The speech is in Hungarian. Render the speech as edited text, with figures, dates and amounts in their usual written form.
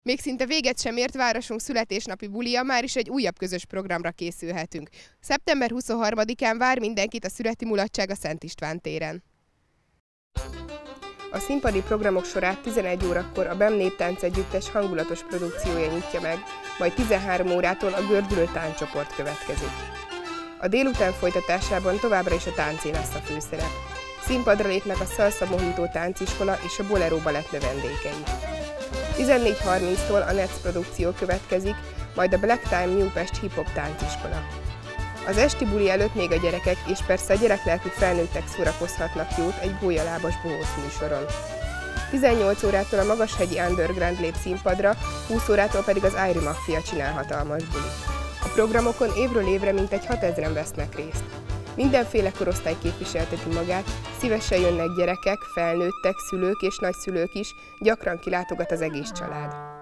Még szinte véget sem ért városunk születésnapi bulia, már is egy újabb közös programra készülhetünk. Szeptember 23-án vár mindenkit a születi mulatság a Szent István téren. A színpadi programok sorát 11 órakor a BEM Néptánc Együttes hangulatos produkciója nyitja meg, majd 13 órától a Gördülő tánccsoport következik. A délután folytatásában továbbra is a táncé lesz a főszerep. Színpadra lépnek a Salsa Mojito tánciskola és a Bolero balett növendékei. 14:30-tól a NETS produkció következik, majd a Black Time New Pest hip-hop tánciskola. Az esti buli előtt még a gyerekek és persze a gyereklelkű felnőttek szórakozhatnak jót egy gólyalábas bohóc műsoron. 18 órától a Magashegyi Underground lép színpadra, 20 órától pedig az Airy Mafia csinál hatalmas bulit. A programokon évről évre mintegy 6000-en vesznek részt. Mindenféle korosztály képviselteti magát, szívesen jönnek gyerekek, felnőttek, szülők és nagyszülők is, gyakran kilátogat az egész család.